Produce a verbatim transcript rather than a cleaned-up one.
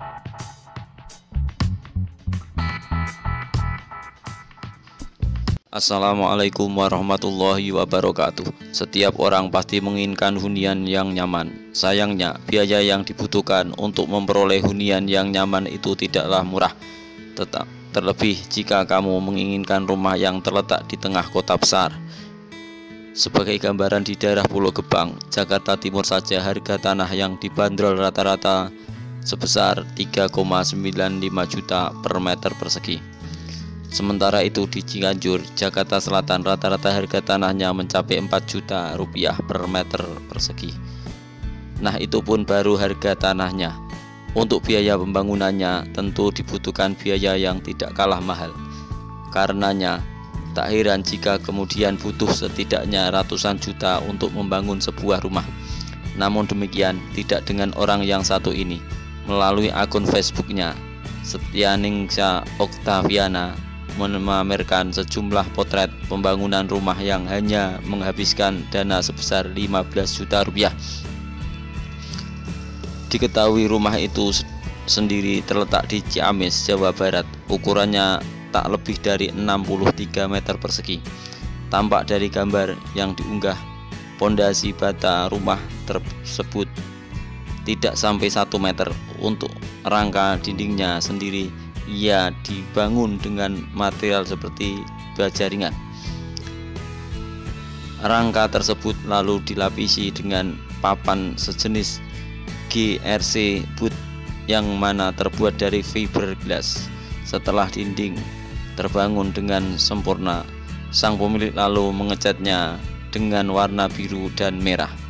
Assalamualaikum warahmatullahi wabarakatuh. Setiap orang pasti menginginkan hunian yang nyaman. Sayangnya, biaya yang dibutuhkan untuk memperoleh hunian yang nyaman itu tidaklah murah. Tetap terlebih jika kamu menginginkan rumah yang terletak di tengah kota besar. Sebagai gambaran, di daerah Pulau Gebang, Jakarta Timur saja harga tanah yang dibanderol rata-rata sebesar tiga koma sembilan lima juta per meter persegi. Sementara itu di Cianjur, Jakarta Selatan, rata-rata harga tanahnya mencapai empat juta rupiah per meter persegi. Nah, itu pun baru harga tanahnya. Untuk biaya pembangunannya tentu dibutuhkan biaya yang tidak kalah mahal. Karenanya, tak heran jika kemudian butuh setidaknya ratusan juta untuk membangun sebuah rumah. Namun demikian, tidak dengan orang yang satu ini. Melalui akun Facebooknya, Setyaningsa Oktaviana memamerkan sejumlah potret pembangunan rumah yang hanya menghabiskan dana sebesar lima belas juta rupiah. Diketahui rumah itu sendiri terletak di Ciamis, Jawa Barat. Ukurannya tak lebih dari enam puluh tiga meter persegi. Tampak dari gambar yang diunggah, pondasi bata rumah tersebut tidak sampai satu meter. Untuk rangka dindingnya sendiri, ia dibangun dengan material seperti baja ringan. Rangka tersebut lalu dilapisi dengan papan sejenis G R C boot yang mana terbuat dari fiberglass. Setelah dinding terbangun dengan sempurna, sang pemilik lalu mengecatnya dengan warna biru dan merah.